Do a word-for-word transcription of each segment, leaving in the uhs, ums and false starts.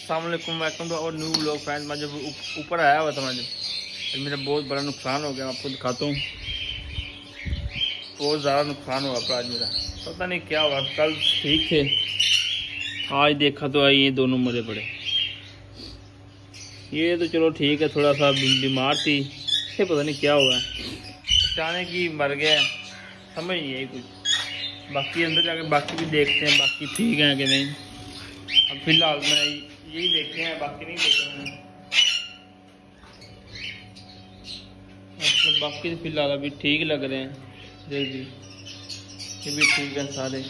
अस्सलाम वालेकुम, welcome to our new vlog friends. मैं जब ऊपर आया हुआ था मैं जब मेरा बहुत बड़ा नुकसान हो गया। आपको दिखाता हूँ, बहुत ज़्यादा नुकसान हुआ पर आज मेरा, पता नहीं क्या हुआ। कल ठीक थे, आज देखा तो आई ये दोनों मरे पड़े। ये तो चलो ठीक है, थोड़ा सा बीमार थी, ये पता नहीं क्या हुआ, अचानक ही मर गया, समझ नहीं आई कुछ। बाकी अंदर जाकर बाकी भी देखते हैं, बाकी ठीक है कि नहीं। अब फिलहाल मैं यही देखते हैं, बाकी नहीं देखा मैंने। मतलब बाकी तो फिलहाल अभी ठीक लग रहे हैं, जल्दी ये भी ठीक है सारे।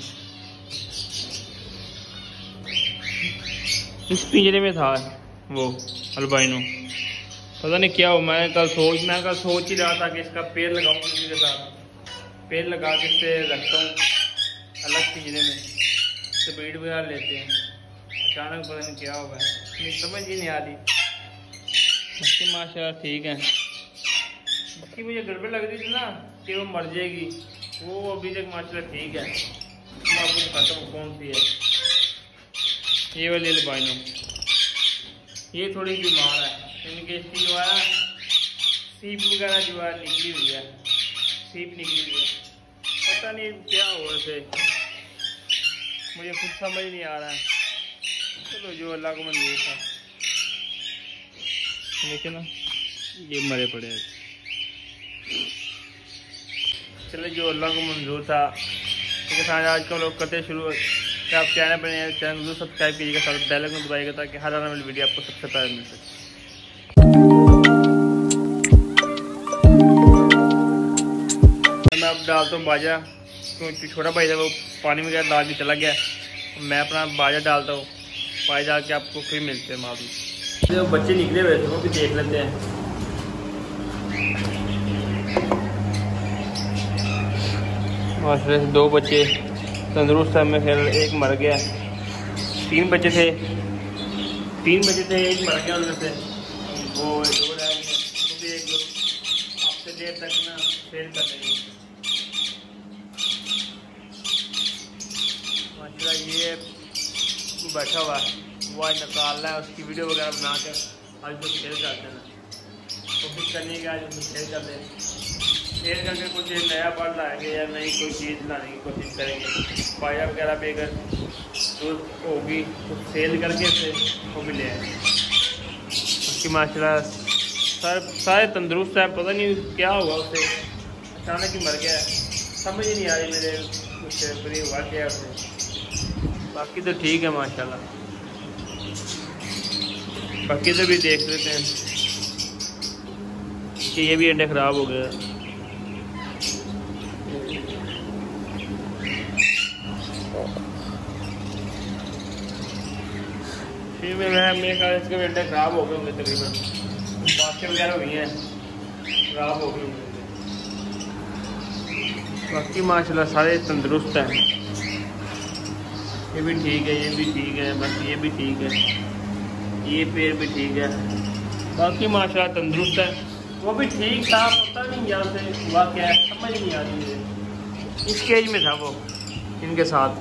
इस पिंजरे में था वो अल्बाइनो, पता नहीं क्या हो। मैं कल सोच मैं कल सोच ही रहा था कि इसका पैर लगाऊं किसी के साथ, पैर लगा के इसे रखता हूँ अलग पिंजरे में, तो ब्रीड वगैरह लेते हैं। अचानक पता नहीं क्या होगा, नहीं समझ ही नहीं आ रही। बाकी माशाल्लाह ठीक है। बाकी मुझे गड़बड़ लग रही थी ना कि वो मर जाएगी, वो अभी तक माशाल्लाह ठीक है। मैं आपको दिखाता हूँ कौन सी है। ये वाली अल्बाइनो, ये थोड़ी बीमार है, इनके इसकी जो है सीप वगैरह जो है निकली हुई है, सीप निकली हुई है, पता नहीं क्या हुआ इसे, मुझे खुद समझ नहीं आ रहा है। चलो जो अल्लाह को मंजूर था, देखिए ना ये मरे पड़े हैं। चलो जो अल्लाह को मंजूर था ठीक है। आज का लोग करते शुरू, क्या आप चैनल पर चैनल जरूर सब्सक्राइब कीजिएगा, साथ बेल आइकन दबाइएगा ताकि हर आने वाली वीडियो आपको सबसे पहले मिल सके। मैं अब डालता हूँ बाजा, क्योंकि छोटा भाई था वो पानी में डाल के चला गया। मैं अपना बाजा डालता हूँ, बाजा डाल के आपको फिर मिलते हैं मालूम। जो बच्चे निकले हुए थे वो भी देख लेते हैं। माशाल्लाह से दो बच्चे तंदुरुस्त है, में फिर एक मर गया। तीन बच्चे थे तीन बच्चे थे एक मर गया उनमें से, वो दो रह गए, वो भी एक दो हफ्ते देर तक ना फेल कर रही है। माशाल्लाह ये बैठा हुआ है, वो आज निकाल रहा है, उसकी वीडियो वगैरह बना कर आज उसको खेल करते हैं, कोशिश करनी है आज उसको खेल कर दें, खेल करके कुछ नया पढ़ रहा है कि या नई कोई चीज़ लाने की कोशिश करेंगे। पाया वगैरह भी अगर जो होगी तो सेल करके फिर वो भी ले आए। उसकी माशाल्लाह सारे सारे तंदुरुस्त है, पता नहीं क्या हुआ उसे, अचानक ही मर गया, समझ ही नहीं आ रही मेरे कुछ बुरी हुआ क्या उसे। बाकी तो ठीक है माशाल्लाह, बाकी तो भी देख लेते हैं कि ये भी अंडे ख़राब हो गया। फिर मैं मेरे ख्याल इसके भी अंडे ख़राब हो गए होंगे, तकरीबन बाकी वगैरह हुई हैं ख़राब हो गई होंगे। बाकी माशाल्लाह सारे तंदुरुस्त हैं, ये भी ठीक है, ये भी ठीक है, बस ये भी ठीक है, ये पैर भी ठीक है। बाकी माशाल्लाह तंदुरुस्त है, वो भी ठीक था, पता नहीं यहाँ से हुआ क्या है, समझ नहीं आ रही मुझे। इस केज में था वो इनके साथ,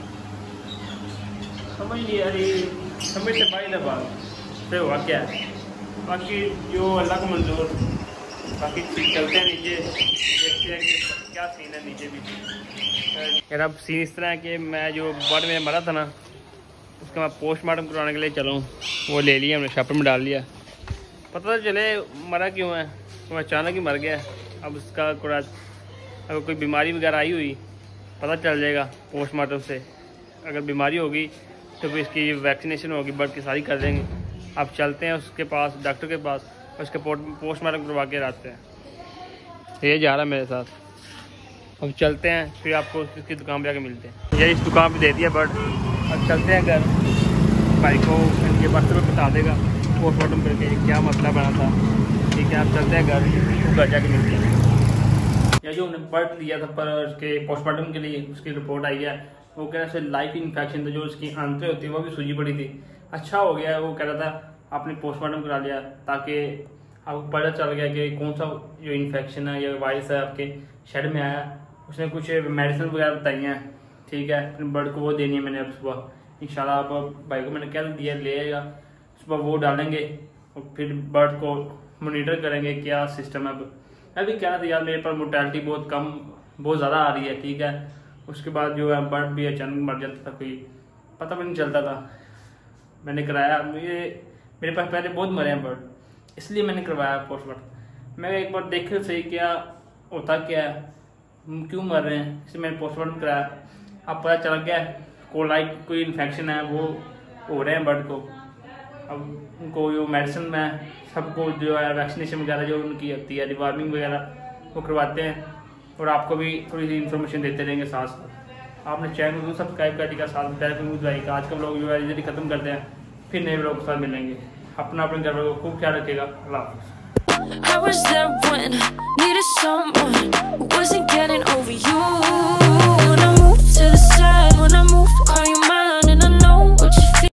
समझ नहीं आ रही, समझ से भाई दफा फिर हुआ क्या है। बाकी जो अल्लाह को मंजूर, बाकी चलते हैं नीचे, देखते हैं कि क्या सीन है नीचे भी। यार अब सीन इस तरह है कि मैं जो बर्ड में मरा था ना, उसका मैं पोस्टमार्टम करवाने के लिए चला हूँ, वो ले लिया हमने, शॉपर में डाल लिया। पता तो चले मरा क्यों है, तो अचानक ही मर गया। अब उसका थोड़ा अगर कोई बीमारी वगैरह आई हुई पता चल जाएगा पोस्टमार्टम से, अगर बीमारी होगी तो फिर इसकी वैक्सीनेशन होगी, बर्ड की सारी कर देंगे। अब चलते हैं उसके पास, डॉक्टर के पास, उसके पोस्टमार्टम करवा के आते हैं। ये जा रहा है मेरे साथ, अब चलते हैं, फिर आपको इसकी दुकान पर जाके मिलते हैं। ये इस दुकान पे दे दिया बर्ड, अब चलते हैं घर, भाई को इनके बारे में बता देगा पोस्टमार्टम करके क्या मसला बना था। ठीक है, आप चलते हैं घर, घर जाके मिलते हैं। या जो हमने बर्ड दिया था पर उसके पोस्टमार्टम के लिए, उसकी रिपोर्ट आई है, वो कह रहा था लाइफ इन्फेक्शन था, जो उसकी आंतें होती है वो भी सूजी पड़ी थी। अच्छा हो गया, वो कह रहा था आपने पोस्टमार्टम करा लिया ताकि आपको पता चल गया कि कौन सा जो इन्फेक्शन है या वायरस है आपके शेड में आया। उसने कुछ मेडिसिन वगैरह बताई हैं, ठीक है, अपने बर्ड को वो देनी है मैंने अब सुबह। इंशाल्लाह आप भाई को मैंने कह दिया ले आएगा, सुबह वो डालेंगे और फिर बर्ड को मोनीटर करेंगे क्या सिस्टम है। अब मैं भी कह रहा था यार मेरे पर मोर्टेलिटी बहुत कम बहुत ज़्यादा आ रही है, ठीक है। उसके बाद जो है बर्ड भी अचानक मर जाता था, कोई पता भी नहीं चलता था। मैंने कराया, मुझे मेरे पास पहले बहुत मरे हैं बर्ड, इसलिए मैंने करवाया पोस्टमार्टम। मैं एक बार देखे सही क्या होता क्या है, क्यों मर रहे हैं, इसलिए मैंने पोस्टमार्टम कराया। अब पता चल गया कोलाइट कोई इन्फेक्शन है वो हो रहे हैं बर्ड को। अब उनको जो मेडिसिन में सबको जो है वैक्सीनेशन वगैरह जो उनकी होती है, डिवॉर्मिंग वगैरह वो करवाते हैं, और आपको भी थोड़ी सी इन्फॉर्मेशन देते रहेंगे साथ साथ। आपने चैनल को सब्सक्राइब कर दिया, साथ में आज का ब्लॉग जो है इधर खत्म करते हैं, फिर नए ब्लॉग के साथ मिलेंगे। अपना अपने घर वालों को खूब ख्याल रखिएगा। अल्लाह हाफ़िज़। I was there when needed someone who wasn't getting over you.